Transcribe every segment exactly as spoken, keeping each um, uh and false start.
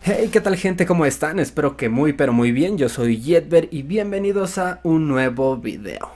Hey, ¿qué tal gente? ¿Cómo están? Espero que muy pero muy bien. Yo soy Jedber y bienvenidos a un nuevo video.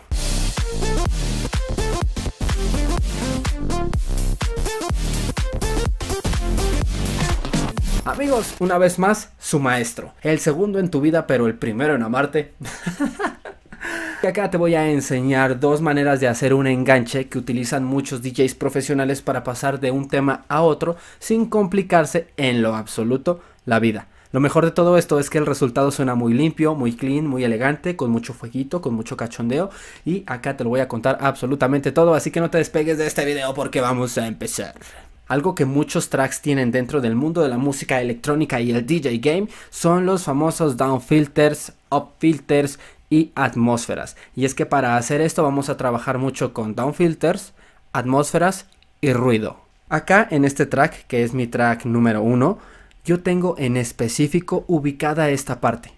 Amigos, una vez más, su maestro. El segundo en tu vida, pero el primero en amarte. Y acá te voy a enseñar dos maneras de hacer un enganche que utilizan muchos D Js profesionales para pasar de un tema a otro sin complicarse en lo absoluto la vida. Lo mejor de todo esto es que el resultado suena muy limpio, muy clean, muy elegante, con mucho fueguito, con mucho cachondeo. Y acá te lo voy a contar absolutamente todo, así que no te despegues de este video porque vamos a empezar. Algo que muchos tracks tienen dentro del mundo de la música electrónica y el D J game son los famosos down filters, up filters y atmósferas. Y es que para hacer esto vamos a trabajar mucho con down filters, atmósferas y ruido. Acá en este track, que es mi track número uno, yo tengo en específico ubicada esta parte.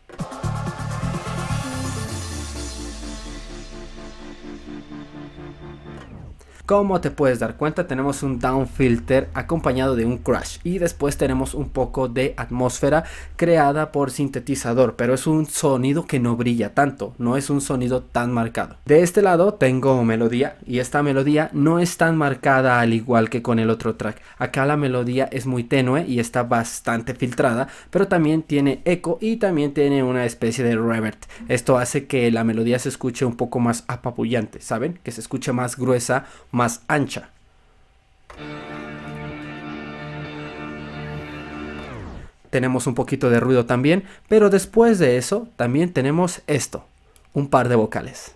Como te puedes dar cuenta, tenemos un down filter acompañado de un crash y después tenemos un poco de atmósfera creada por sintetizador, pero es un sonido que no brilla tanto, no es un sonido tan marcado. De este lado tengo melodía y esta melodía no es tan marcada al igual que con el otro track. Acá la melodía es muy tenue y está bastante filtrada, pero también tiene eco y también tiene una especie de reverb. Esto hace que la melodía se escuche un poco más apabullante, ¿saben? Que se escuche más gruesa, más ancha. Tenemos un poquito de ruido también, pero después de eso también tenemos esto, un par de vocales.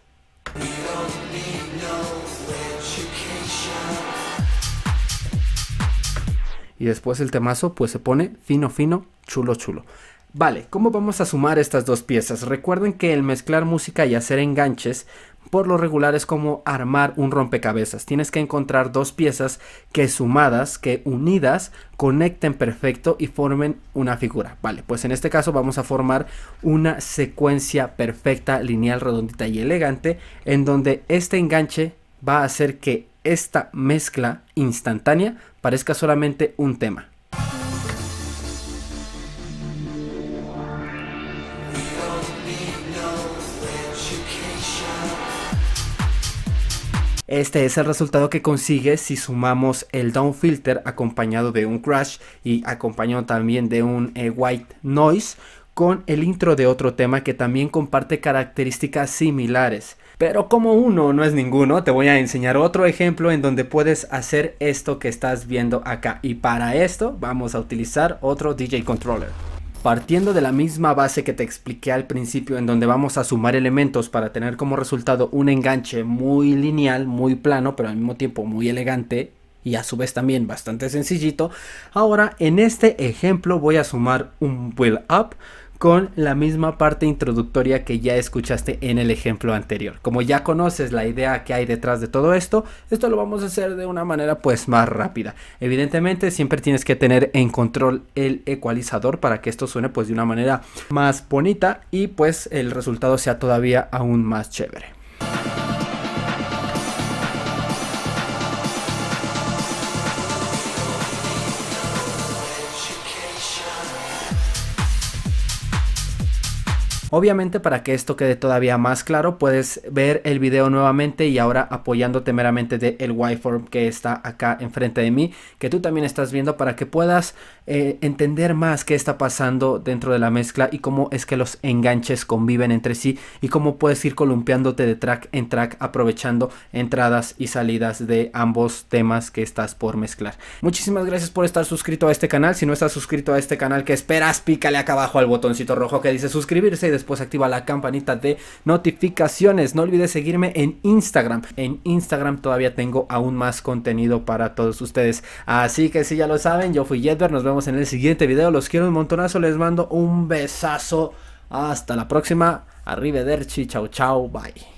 Y después el temazo pues se pone fino fino, chulo chulo. Vale, ¿cómo vamos a sumar estas dos piezas? Recuerden que el mezclar música y hacer enganches por lo regular es como armar un rompecabezas. Tienes que encontrar dos piezas que sumadas, que unidas, conecten perfecto y formen una figura. Vale, pues en este caso vamos a formar una secuencia perfecta, lineal, redondita y elegante, en donde este enganche va a hacer que esta mezcla instantánea parezca solamente un tema. Este es el resultado que consigues si sumamos el down filter acompañado de un crash y acompañado también de un eh, white noise con el intro de otro tema que también comparte características similares. Pero como uno no es ninguno, te voy a enseñar otro ejemplo en donde puedes hacer esto que estás viendo acá. Y para esto vamos a utilizar otro D J controller. Partiendo de la misma base que te expliqué al principio, en donde vamos a sumar elementos para tener como resultado un enganche muy lineal, muy plano, pero al mismo tiempo muy elegante y a su vez también bastante sencillito. Ahora en este ejemplo voy a sumar un build up con la misma parte introductoria que ya escuchaste en el ejemplo anterior. Como ya conoces la idea que hay detrás de todo esto, esto lo vamos a hacer de una manera pues más rápida. Evidentemente siempre tienes que tener en control el ecualizador para que esto suene pues de una manera más bonita y pues el resultado sea todavía aún más chévere. Obviamente para que esto quede todavía más claro puedes ver el video nuevamente y ahora apoyándote meramente del waveform que está acá enfrente de mí, que tú también estás viendo para que puedas eh, entender más qué está pasando dentro de la mezcla y cómo es que los enganches conviven entre sí y cómo puedes ir columpiándote de track en track aprovechando entradas y salidas de ambos temas que estás por mezclar. Muchísimas gracias por estar suscrito a este canal. Si no estás suscrito a este canal, ¿qué esperas? Pícale acá abajo al botoncito rojo que dice suscribirse y después Después activa la campanita de notificaciones. No olvides seguirme en Instagram. En Instagram todavía tengo aún más contenido para todos ustedes. Así que si ya lo saben, yo fui Jedber. Nos vemos en el siguiente video. Los quiero un montonazo. Les mando un besazo. Hasta la próxima. Arrivederci. Chau, chau. Bye.